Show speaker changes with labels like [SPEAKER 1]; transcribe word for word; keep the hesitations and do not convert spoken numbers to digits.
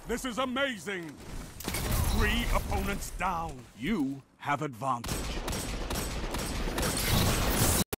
[SPEAKER 1] This is amazing! Three opponents down. You have advantage.